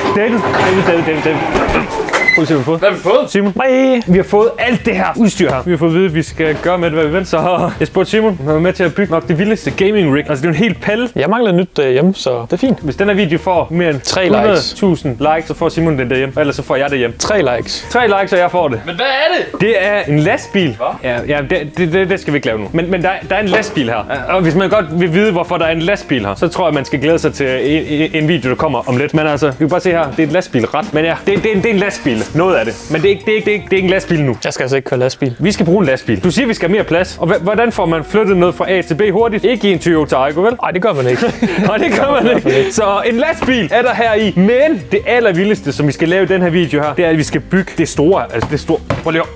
David. Hvad har vi fået? Simon. Nej, vi har fået alt det her udstyr her. Vi har fået at vide, at vi skal gøre med det, hvad vi vil. Så jeg spurgte Simon, han var med til at bygge nok det vildeste gaming rig. Altså det er en helt palle. Jeg mangler nyt hjemme, så det er fint. Hvis den her video får mere end 3 100.000 likes, så får Simon den derhjemme. Ellers så får jeg det hjem. 3 likes. 3 likes, og jeg får det. Men hvad er det? Det er en lastbil. Hvad? Ja, det skal vi ikke lave nu. Men der er en lastbil her. Og hvis man godt vil vide, hvorfor der er en lastbil her, så tror jeg, man skal glæde sig til en video, der kommer om lidt. Men altså, vi kan bare se her, det er en lastbilret. Men ja, det er en lastbil. Noget af det. Men det er ikke en lastbil nu. Jeg skal altså ikke køre lastbil. Vi skal bruge en lastbil. Du siger, vi skal have mere plads. Og hvordan får man flyttet noget fra A til B hurtigt? Ikke i en Toyota Aygo, vel? Nej, det gør man ikke. Nej, det gør man ikke. Så en lastbil er der her i. Men det allervildeste, som vi skal lave i den her video her, det er, at vi skal bygge det store. Altså det store. Prøv lige.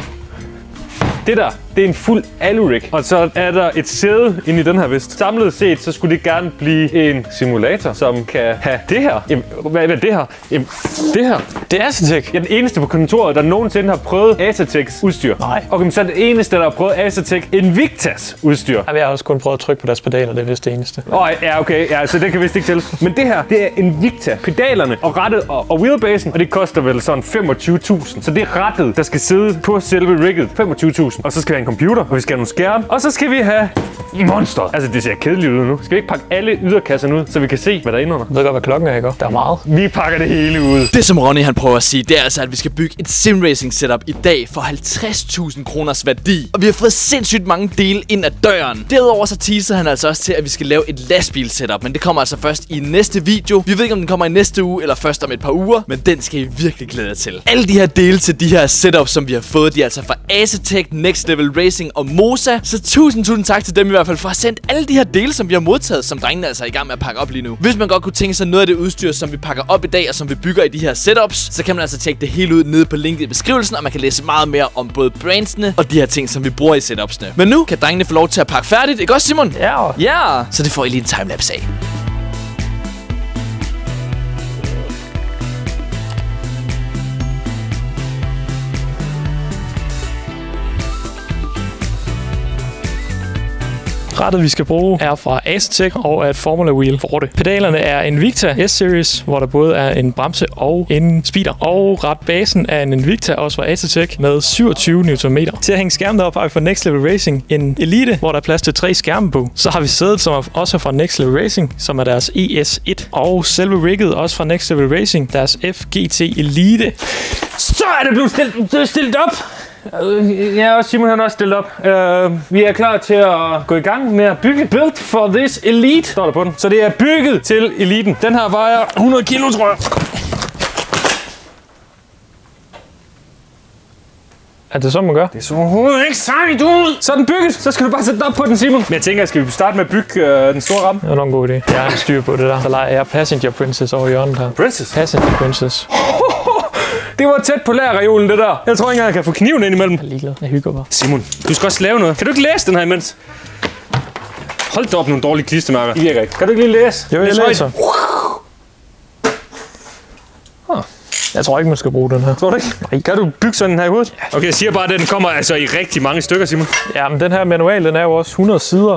Det der, det er en fuld alu-rig. Og så er der et sæde inde i den her vist. Samlet set, så skulle det gerne blive en simulator, som kan have det her. Jamen, hvad er det her? Jamen, det her. Det er Asetek. Jeg er den eneste på kontoret, der nogensinde har prøvet Asetek's udstyr. Nej. Okay, så er det eneste, der har prøvet Asetek Invictas udstyr. Jamen, jeg har også kun prøvet at trykke på deres pedaler, det er vist det eneste. Ja, okay. Ja, så det kan vist ikke tælles. Men det her, det er Invicta. Pedalerne og rattet og wheelbasen, og det koster vel sådan 25.000. Så det er rattet, der skal sidde på selve rigget. 25.000. Og så skal vi have en computer, og vi skal have nogle skærme. Og så skal vi have monster. Altså, det ser kedeligt ud nu. Skal vi ikke pakke alle yderkasserne ud, så vi kan se, hvad der er inde under? Jeg ved godt, hvad klokken er, ikke? Der er meget. Vi pakker det hele ud. Det, som Ronny han prøver at sige, det er altså, at vi skal bygge et simracing setup i dag for 50.000 kroners værdi. Og vi har fået sindssygt mange dele ind ad døren. Derudover så teaser han altså også til, at vi skal lave et lastbil setup. Men det kommer altså først i næste video. Vi ved ikke, om den kommer i næste uge eller først om et par uger. Men den skal I virkelig glæde jer til. Alle de her dele til de her setups, som vi har fået, de er altså fra Asetek, Next Level Racing og Moza. Så tusind tak til dem i hvert fald for at sende alle de her dele, som vi har modtaget, som drengene altså er i gang med at pakke op lige nu. Hvis man godt kunne tænke sig noget af det udstyr, som vi pakker op i dag, og som vi bygger i de her setups, så kan man altså tjekke det hele ud nede på linket i beskrivelsen, og man kan læse meget mere om både brandsene og de her ting, som vi bruger i setupsene. Men nu kan drengene få lov til at pakke færdigt, ikke også, Simon? Ja. Ja, så det får I lige en timelapse af. Rattet, vi skal bruge, er fra Asetek og er et Formula Wheel Forte. Pedalerne er Invicta S-Series, hvor der både er en bremse og en speeder. Og ratbasen er en Invicta, også fra Asetek, med 27 Nm. Til at hænge skærmen deroppe har vi fra Next Level Racing en Elite, hvor der er plads til 3 skærme på. Så har vi sædet, som også er fra Next Level Racing, som er deres ES1. Og selve rigget også fra Next Level Racing, deres FGT Elite. Så er det blevet stillet op. Ja, og Simon han har også stillet op. Vi er klar til at gå i gang med at bygge. Built for this elite, står der på den. Så det er bygget til eliten. Den her vejer 100 kilo, tror jeg. Er det sådan, man gør? Det så overhovedet ikke sejt ud. Så er den bygget. Så skal du bare sætte den op på den, Simon. Men jeg tænker, skal vi starte med at bygge den store ramme? Det er nok en god idé. Jeg har en styr på det der. Så leger jeg Passenger Princess over hjørnet her. Princess? Passenger Princess. Det var tæt på lærreolen, det der. Jeg tror ikke engang, jeg kan få kniven ind imellem. Jeg er ligeglad. Jeg hygger bare. Simon, du skal også lave noget. Kan du ikke læse den her imens? Hold da op, nogle dårlige klistermærker. De virker ikke. Kan du ikke lige læse? Jo, jeg læser. Jeg tror ikke, man skal bruge den her. Tror du ikke? Nej. Kan du bygge sådan her i hovedet? Ja. Okay, jeg siger bare, at den kommer altså i rigtig mange stykker, Simon. Ja, men den her manual, den er jo også 100 sider.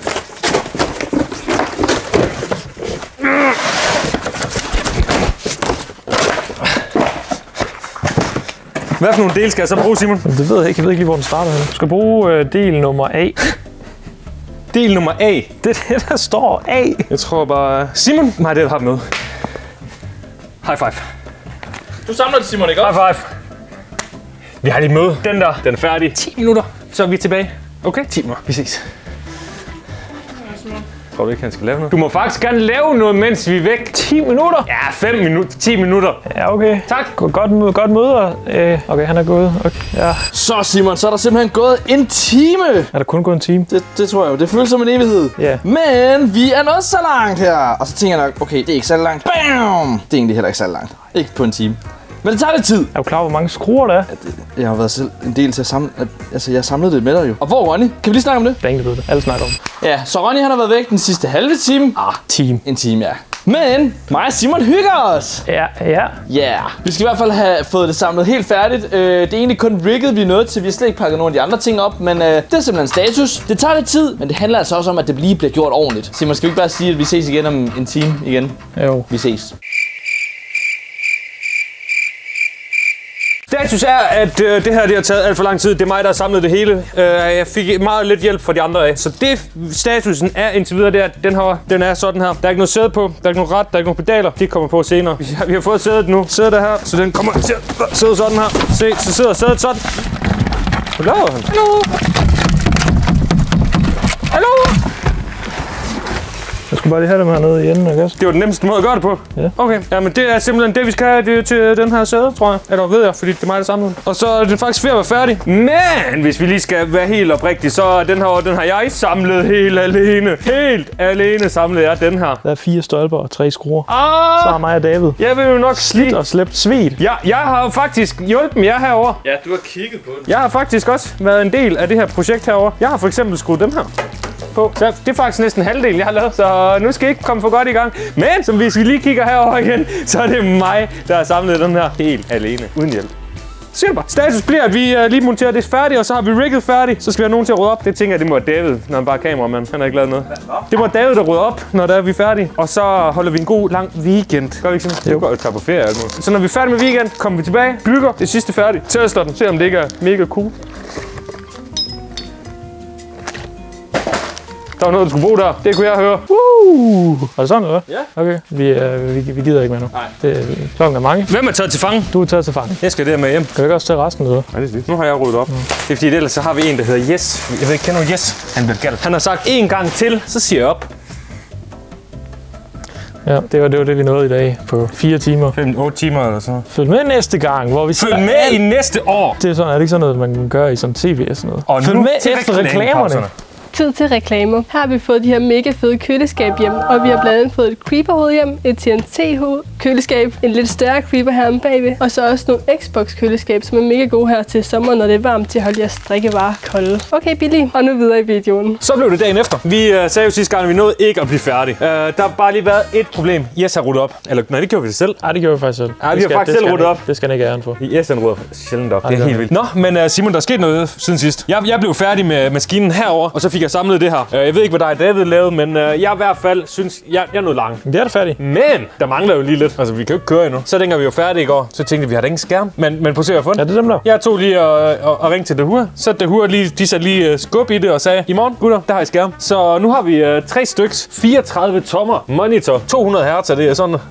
Hvad for nogle dele skal jeg så bruge, Simon? Det ved jeg ikke. Jeg ved ikke lige, hvor den starter henne. Du skal bruge del nummer A. Del nummer A. Det er det, der står A. Jeg tror bare... Simon? Nej, det har du med. High five. Du samler det, Simon, ikke også? High five. Vi har lige møde. Den der, den er færdig. 10 minutter. Så er vi tilbage. Okay? 10 minutter. Vi ses. Tror du ikke, han skal lave noget? Du må faktisk gerne lave noget, mens vi er væk. 10 minutter? Ja, 5 minutter. 10 minutter. Ja, okay. Tak. Godt møde. Okay, han er gået. Okay, ja. Så Simon, så er der simpelthen gået en time. Er der kun gået en time? Det tror jeg jo. Det føles som en evighed. Ja. Yeah. Men vi er nået så langt her. Og så tænker jeg nok, okay, det er ikke så langt. Bam! Det er egentlig heller ikke så langt. Ikke på en time. Men det tager lidt tid. Er du klar, hvor mange skruer der er? Jeg har været selv en del til at samle... Altså, jeg samlede det med dig jo. Og hvor er Ronny? Kan vi lige snakke om det? Der er ingen, der ved det. Alle snakker om det. Ja, så Ronny han har været væk den sidste halve time. Time. En time, ja. Men mig og Simon hygger os. Ja. Ja. Vi skal i hvert fald have fået det samlet helt færdigt. Det er egentlig kun rigget, vi er nået til. Vi har slet ikke pakket nogle af de andre ting op. Men det er simpelthen status. Det tager lidt tid, men det handler altså også om, at det lige bliver gjort ordentligt. Simon, skal vi ikke bare sige, at vi ses igen om en time igen? Jo. Vi ses. Status er, at det her det har taget alt for lang tid. Det er mig, der har samlet det hele. Jeg fik meget lidt hjælp fra de andre af. Så det statusen er indtil videre, det er, den er sådan her. Der er ikke noget sæde på, der er ikke noget ret, der er ikke nogen pedaler. Det kommer på senere. Vi har fået sædet nu. Sædet er her, så den kommer til at sidde sådan her. Se, så sidder sædet sådan. Hvad laver han? Hallo? Hallo? Jeg skulle bare lige have dem hernede i enden, ikke også? Det var den nemmeste måde at gøre det på? Ja. Okay, jamen det er simpelthen det, vi skal have til den her sæde, tror jeg. Eller ved jeg, fordi det er mig, der samler den. Og så er den faktisk ved at være færdig. Men hvis vi lige skal være helt oprigtige, så er den har jeg samlet helt alene. Helt alene samlet jeg den her. Der er 4 stolper og 3 skruer. Så er mig og David. Jeg vil jo nok slidt og slæbt sved. Ja, jeg har faktisk hjulpet jer herover. Ja, du har kigget på det. Jeg har faktisk også været en del af det her projekt herover. Jeg har for eksempel skruet dem her på. Så det er faktisk næsten halvdelen, jeg har lavet, så nu skal I ikke komme for godt i gang. Men som hvis vi lige kigger herover igen, så er det mig, der har samlet den her helt alene, uden hjælp. Super. Status bliver, at vi lige monterer det færdigt, og så har vi rigget færdigt. Så skal vi have nogen til at rydde op. Det tænker jeg, det må være David, når han bare er kameramand. Han har ikke lavet noget. Det må David, der rydder op, når vi er færdige. Og så holder vi en god, lang weekend. Gør vi ikke sådan? Jo. Vi tager på ferie nu. Så når vi er færdige med weekend, kommer vi tilbage, bygger det sidste færdigt. Tester den, se om det ikke er mega cool. Der var noget, du skulle bruge der. Det kunne jeg høre. Er det sådan, eller? Ja. Okay, vi gider ikke med nu. Nej. Klokken er mange. Hvem er taget til fange? Du er taget til fange. Jeg skal der med hjem. Kan du ikke også tage resten, eller? Nej, det er lidt. Nu har jeg ryddet op. Det er fordi, ellers så har vi en, der hedder Yes. Jeg ved ikke, kender du Yes? Han bliver galt. Han har sagt en gang til, så siger jeg op. Ja, det var det, vi nåede i dag på 4 timer. 5-8 timer eller sådan. Følg med næste gang, hvor vi Følg med i næste år! Det er sådan, er det ikke sådan noget, man kan gøre i sådan tv og sådan noget? Og følg nu med til efter reklamerne. Tid til reklamer. Her har vi fået de her mega fede køleskab hjem, og vi har blandt andet fået et creeperhoved hjem, et TNT-køleskab, en lidt større creeper her om bagved, og så også nogle Xbox-køleskab, som er mega gode her til sommer, når det er varmt, til at holde jeres drikkevarer kolde. Okay, Billy, og nu videre i videoen. Så blev det dagen efter. Vi sagde jo sidste gang, at vi nåede ikke at blive færdige. Der har bare lige været et problem. Yes har ryddet op. Eller nej, det gjorde vi det selv. Nej, det gjorde vi faktisk selv. Nej, vi har faktisk selv ryddet op. Det skal han ikke æren for. Yes han rydder sjældent op. Det er helt vildt. Nå, men Simon, der er sket noget siden sidst. Jeg blev færdig med maskinen herover, og så fik jeg samlet det her. Jeg ved ikke, hvad David lavede, men jeg i hvert fald synes, jeg er noget lang. Det er da færdig. Men der mangler jo lige lidt. Altså, vi kan jo ikke køre endnu. Så dengang vi var færdige i går, så tænkte vi har da ingen skærm. Men prøv at se, hvad jeg har fundet. Ja, det er dem der. Jeg tog lige og ringte til Dahua. Så Dahua de satte lige skub i det og sagde, i morgen, gutter, der har I skærm. Så nu har vi 3 styks, 34 tommer monitor, 200 Hz er det sådan.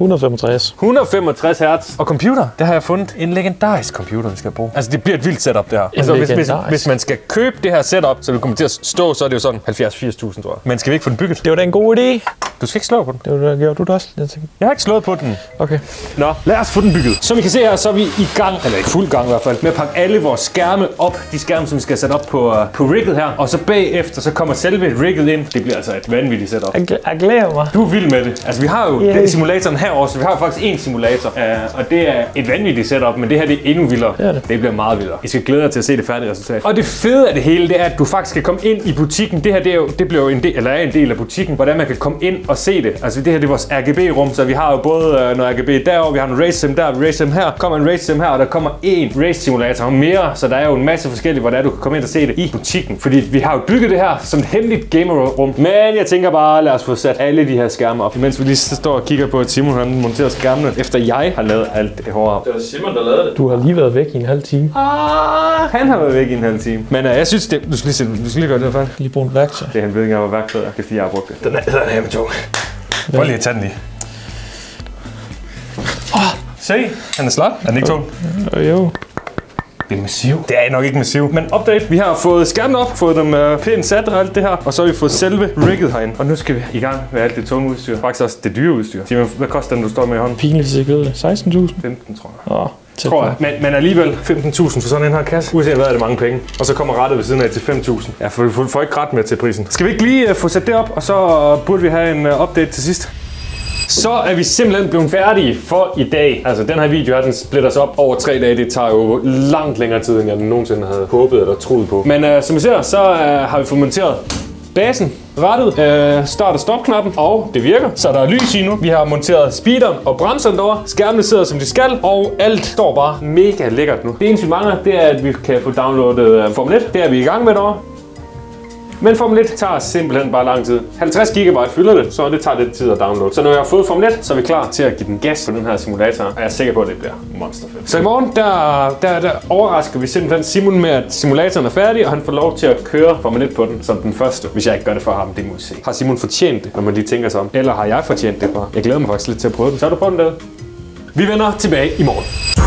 165 Hz. Og computer, der har jeg fundet en legendarisk computer, vi skal bruge. Altså, det bliver et vildt setup, det her. Altså, hvis man skal købe det her setup, så det kommer til at stå, så er det jo sådan 70-80.000, tror jeg. Men skal vi ikke få den bygget? Det var da en god idé. Du skal ikke slå på den. Det gjorde du da også. Jeg har ikke slået på den. Okay. Nå, lad os få den bygget. Som I kan se her, så er vi i gang, eller i fuld gang i hvert fald, med at pakke alle vores skærme op. De skærme, som vi skal sætte op på rigget her. Og så bagefter, så kommer selve rigget ind. Det bliver altså et vanvittigt setup. Jeg glæder mig. Du er vild med det. Altså, vi har jo simulatoren herovre, så vi har jo faktisk en simulator. Og det er et vanvittigt setup, men det her det er endnu vildere. Det bliver meget vildere. I skal glæde jer til at se det færdige resultat. Og det fede af det hele, det er, at du faktisk skal komme ind i butikken. Det her, det bliver jo en del af butikken, hvordan man kan komme ind og se det. Altså det her, det er vores RGB-rum, så vi har jo både noget RGB derovre, vi har en race sim der, race sim her, kommer en race sim her, og der kommer en race simulator og mere, så der er jo en masse forskellige, hvordan du kan komme ind og se det i butikken. Fordi vi har jo bygget det her som et hemmeligt gamer-rum. Men jeg tænker bare, lad os få sat alle de her skærme op, imens vi lige står og kigger på, at Simon han monterer skærmene, efter jeg har lavet alt det hårde. Det var Simon, der lavede det. Du har lige været væk i en halv time. Han har været væk i en halv time. Men jeg synes, du skal lige gøre det her. Lige bruge et værktøj. Det han ved ikke, hvad værktøj er. Det er fordi, jeg har brugt det. Den er her med to. Prøv lige at tage den lige. Se, han er slot. Er den ikke tung? Jo. Det er massiv. Det er nok ikke massiv. Men update. Vi har fået skærmen op, fået dem pænt sat og alt det her. Og så har vi fået selve rigget herinde. Og nu skal vi i gang med alt det tunge udstyr. Faktisk også det dyre udstyr. Simon, hvad koster den, du står med i hånden? Pinligt, hvis jeg ikke ved det. 16.000? 15, tror jeg. Tror jeg. Men alligevel 15.000 for sådan en her kasse. Uanset hvad er det mange penge. Og så kommer rettet ved siden af til 5.000. Ja, for vi får ikke ret med til prisen. Skal vi ikke lige få sat det op, og så burde vi have en update til sidst. Så er vi simpelthen blevet færdige for i dag. Altså den her video her, den splitter sig op over 3 dage. Det tager jo langt længere tid, end jeg nogensinde havde håbet eller troet på. Men som I ser, så har vi fået monteret basen, rettet, start- og stop-knappen, og det virker. Så der er lys i nu. Vi har monteret speederen og bremseren derovre. Skærmene sidder som de skal, og alt står bare mega lækkert nu. Det eneste vi mangler, det er, at vi kan få downloadet Formel 1. Det er vi i gang med derovre. Men Formel 1 tager simpelthen bare lang tid. 50 GB fylder det, så det tager lidt tid at downloade. Så når jeg har fået Formel 1, så er vi klar til at give den gas på den her simulator. Og jeg er sikker på, at det bliver monsterfedt. Så i morgen, der overrasker vi simpelthen Simon med, at simulatoren er færdig, og han får lov til at køre Formel 1 på den som den første. Hvis jeg ikke gør det for ham, det må vi se. Har Simon fortjent det, når man lige tænker sig om? Eller har jeg fortjent det bare? Jeg glæder mig faktisk lidt til at prøve den. Så er du på den der. Vi vender tilbage i morgen.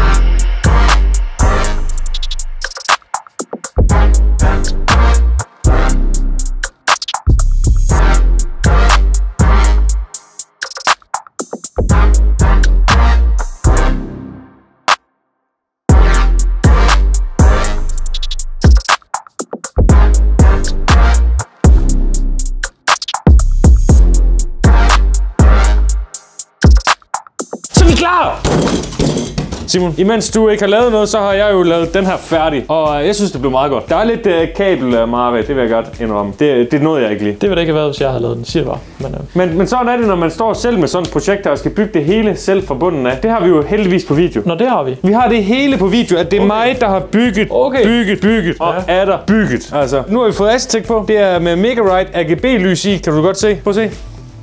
Simon, imens du ikke har lavet noget, så har jeg jo lavet den her færdig. Og jeg synes, det blev meget godt. Der er lidt kabel, Mare, det vil jeg godt indrømme. Det nåede jeg ikke lige. Det ville det ikke have været, hvis jeg havde lavet den, siger bare. Men sådan er det, når man står selv med sådan et projekt her og skal bygge det hele selv fra bunden af. Det har vi jo heldigvis på video. Nå, det har vi. Vi har det hele på video, at det er mig, der har bygget, bygget og er der bygget. Altså, nu har vi fået Aztec på. Det er med Megarite RGB-lys i. Kan du godt se? Prøv at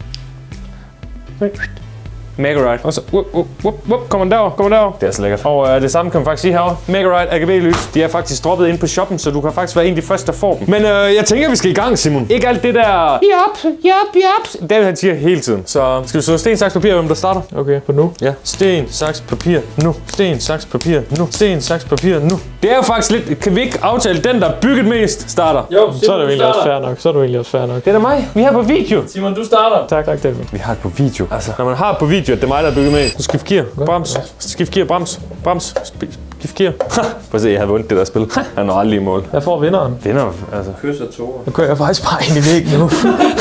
se. Megarite. Og så, kommer den derover. Det er så lækkert. Og det samme kan man faktisk sige herovre. Megarite RGB-lys. De er faktisk droppet ind på shoppen, så du kan faktisk være en af de første, der får dem. Men jeg tænker, vi skal i gang, Simon. Ikke alt det der... Yep. David, han siger hele tiden. Så skal vi slå sten, saks, papir, hvem der starter? Okay, på nu. Ja. Sten, saks, papir, nu. Sten, saks, papir, nu. Sten, saks, papir, nu. Det er jo faktisk lidt... Kan vi ikke aftale, den, der bygget mest, starter? Jo, Simon, så er det egentlig også fair nok. Det er da mig. Vi har på video. Simon, du starter. Tak, David. Vi har på video. Altså, når man har på video, at det er mig, der er bygget med. Så skift gear. Brems. Skift gear. Brems. Skift gear. Prøv at se, jeg har vundet det der spil. Han er aldrig i mål. Jeg får vinderen. Altså. Kys og toer. Nu kører jeg faktisk bare ind i væggen nu.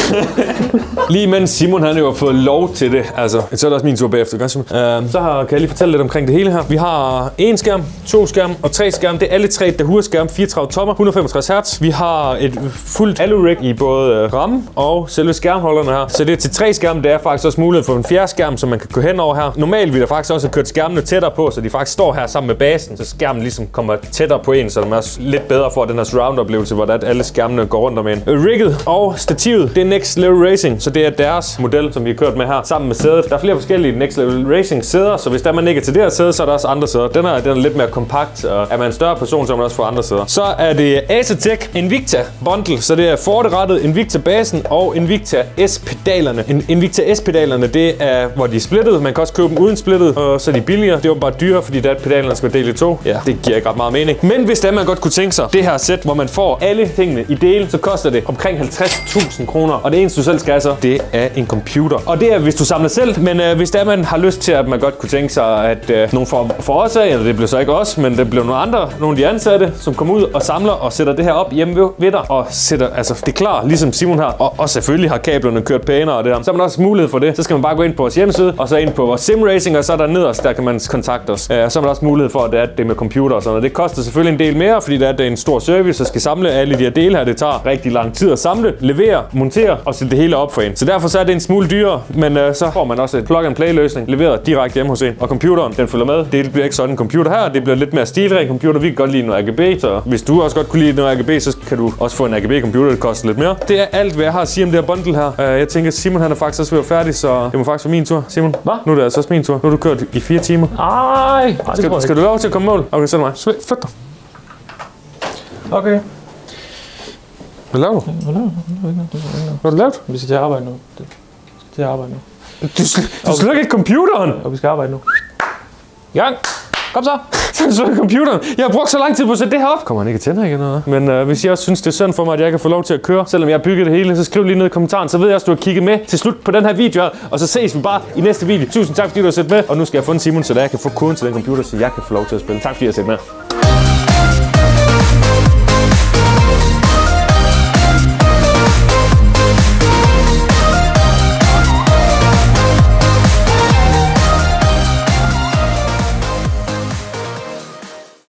Lige mens Simon han jo har fået lov til det. Altså, så er det også min tur bagefter. Så kan jeg lige fortælle lidt omkring det hele her. Vi har 1 skærm, 2 skærm og 3 skærm. Det er alle 3 Dahua-skærm, 34 tommer, 165 Hz. Vi har et fuldt alu-rig i både ramme og selve skærmholderne her. Så det er til 3 skærme. Det er faktisk også mulighed for en 4. skærm, som man kan gå hen over her. Normalt vil der faktisk også have kørt skærmene tættere på, så de faktisk står her sammen med basen, så skærmen ligesom kommer tættere på en, så det er også lidt bedre for den her surround-oplevelse, hvor alle skærmene går rundt om en. Rigget og stativet, det er Next Level Racing, så det er deres model, som vi har kørt med her, sammen med sædet. Der er flere forskellige Next Level Racing sæder, så hvis der man ikke er til det her sæde, så er der også andre sæder. Den er lidt mere kompakt, og er man en større person, så man også få andre sæder. Så er det Asetek Invicta Bundle, så det er forrettet Invicta-basen og Invicta S-pedalerne. Invicta S-pedalerne, det er, hvor de er splittet. Man kan også købe dem uden splittet, og så er de billigere. Det er jo bare dyre, fordi der pedalerne skal dele i 2. Ja, det giver ikke ret meget mening. Men hvis man godt kunne tænke sig det her sæt, hvor man får alle tingene i dele, så koster det omkring 50.000 kroner. Og det eneste du selv skal så, det er en computer. Og det er, hvis du samler selv, men hvis man har lyst til, at man godt kunne tænke sig, at nogen for os af, eller det bliver så ikke os, men det bliver nogle andre, nogle af de ansatte, som kommer ud og samler og sætter det her op hjemme ved dig, og sætter det klar, ligesom Simon her, og selvfølgelig har kablerne kørt pænere og det her. Så har man også mulighed for det. Så skal man bare gå ind på vores hjemmeside, og så ind på vores SimRacing, og så er der nederst, der kan man kontakte os. Så har man også mulighed for, at det er med computer og sådan noget. Det koster selvfølgelig en del mere, fordi det er en stor service, så skal samle alle de her dele her. Det tager rigtig lang tid at samle, levere, montere og sætte det hele op for en. Så derfor så er det en smule dyrere, men så får man også et plug-and-play løsning leveret direkte hjemme hos en. Og computeren, den følger med. Det bliver ikke sådan en computer her, det bliver lidt mere stilren computer. Vi kan godt lide noget RGB, så hvis du også godt kunne lide noget RGB, så kan du også få en RGB computer, det koster lidt mere. Det er alt, hvad jeg har at sige om det her bundle her. Jeg tænker, Simon han er faktisk også ved at være færdig, så det må faktisk være min tur. Simon, hvad? Nu er det altså også min tur. Nu har du kørt i 4 timer. Ej, skal du lov til at komme mål? Okay, så mig. Flyt dig. Okay. Hvad laver du? Hvad har du lavet? Vi skal til at arbejde nu. Du slukker ikke computeren! Og vi skal arbejde nu. Gang! Kom så! Så slukker computeren! Jeg har brugt så lang tid på at sætte det her op! Kommer han ikke tænder igen noget? Men hvis jeg også synes, det er synd for mig, at jeg kan få lov til at køre, selvom jeg har bygget det hele, så skriv lige ned i kommentaren, så ved jeg også, du har kigget med til slut på den her video her, og så ses vi bare i næste video. Tusind tak, fordi du har set med, og nu skal jeg finde Simon, så jeg kan få koden til den computer, så jeg kan få lov til at spille. Tak fordi I har set med.